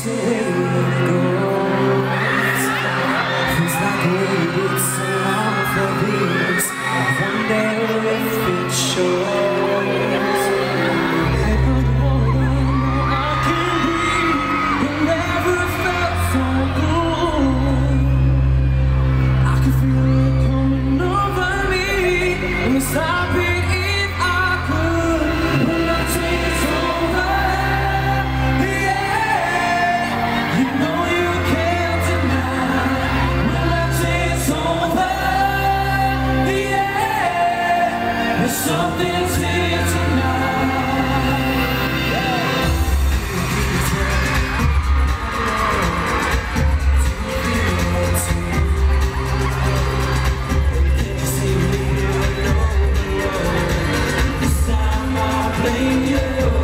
the way it goes. Feels like we waited so long for this. I wonder if it shows. I can't breathe. It never felt so good. I can feel it coming over me. And stop it if I could. When I take it over. Something's here tonight. This time I'll blame you.